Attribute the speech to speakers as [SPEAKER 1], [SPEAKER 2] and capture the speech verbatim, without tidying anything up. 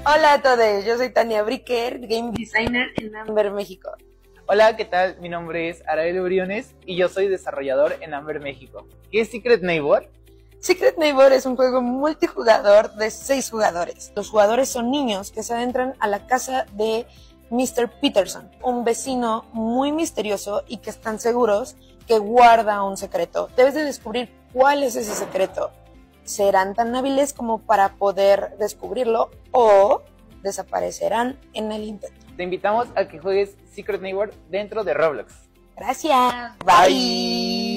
[SPEAKER 1] Hola a todos, yo soy Tania Bricker, Game Designer en Amber México.
[SPEAKER 2] Hola, ¿qué tal? Mi nombre es Arael Briones y yo soy desarrollador en Amber México. ¿Qué es Secret Neighbor?
[SPEAKER 1] Secret Neighbor es un juego multijugador de seis jugadores. Los jugadores son niños que se adentran a la casa de mister Peterson, un vecino muy misterioso y que están seguros que guarda un secreto. Debes de descubrir cuál es ese secreto. Serán tan hábiles como para poder descubrirlo o desaparecerán en el intento.
[SPEAKER 2] Te invitamos a que juegues Secret Neighbor dentro de Roblox.
[SPEAKER 1] Gracias. Bye. Bye.